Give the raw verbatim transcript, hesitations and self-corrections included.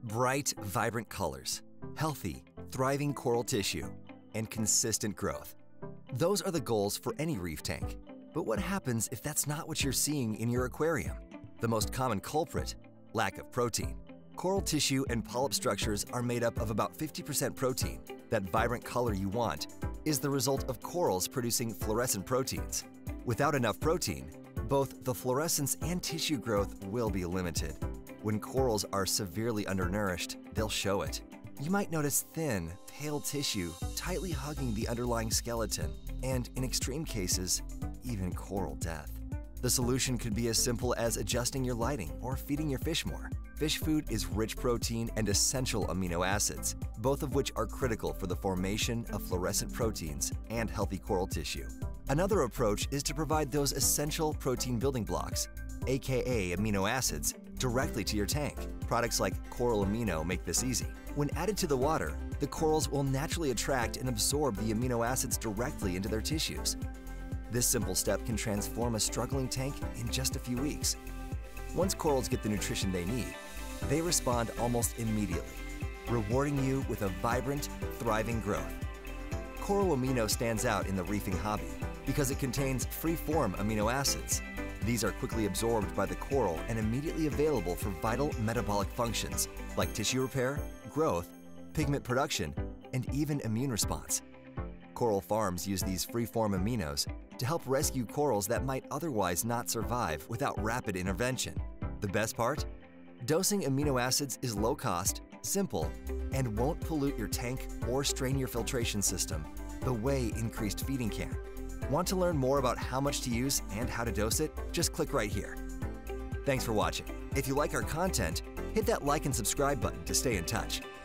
Bright, vibrant colors, healthy, thriving coral tissue, and consistent growth. Those are the goals for any reef tank. But what happens if that's not what you're seeing in your aquarium? The most common culprit, lack of protein. Coral tissue and polyp structures are made up of about fifty percent protein. That vibrant color you want is the result of corals producing fluorescent proteins. Without enough protein, both the fluorescence and tissue growth will be limited. When corals are severely undernourished, they'll show it. You might notice thin, pale tissue tightly hugging the underlying skeleton, and in extreme cases, even coral death. The solution could be as simple as adjusting your lighting or feeding your fish more. Fish food is rich protein and essential amino acids, both of which are critical for the formation of fluorescent proteins and healthy coral tissue. Another approach is to provide those essential protein building blocks, aka amino acids, directly to your tank. Products like Coral Amino make this easy. When added to the water, the corals will naturally attract and absorb the amino acids directly into their tissues. This simple step can transform a struggling tank in just a few weeks. Once corals get the nutrition they need, they respond almost immediately, rewarding you with a vibrant, thriving growth. Coral Amino stands out in the reefing hobby because it contains free-form amino acids. These are quickly absorbed by the coral and immediately available for vital metabolic functions like tissue repair, growth, pigment production, and even immune response. Coral farms use these free-form aminos to help rescue corals that might otherwise not survive without rapid intervention. The best part? Dosing amino acids is low cost, simple, and won't pollute your tank or strain your filtration system the way increased feeding can. Want to learn more about how much to use and how to dose it? Just click right here. Thanks for watching. If you like our content, hit that like and subscribe button to stay in touch.